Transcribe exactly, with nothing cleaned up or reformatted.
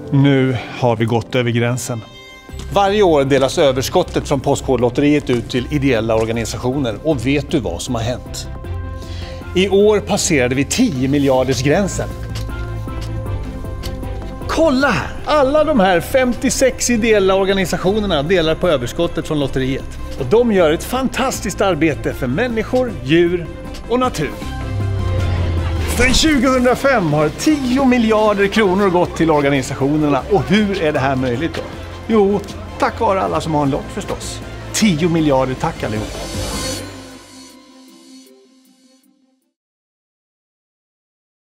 Nu har vi gått över gränsen. Varje år delas överskottet från Postkodlotteriet ut till ideella organisationer. Och vet du vad som har hänt? I år passerade vi tio miljarders gränsen. Kolla här! Alla de här femtiosex ideella organisationerna delar på överskottet från lotteriet. Och de gör ett fantastiskt arbete för människor, djur och natur. Sedan tjugohundrafem har tio miljarder kronor gått till organisationerna. Och hur är det här möjligt då? Jo, tack vare alla som har en lott förstås. tio miljarder tack allihopa.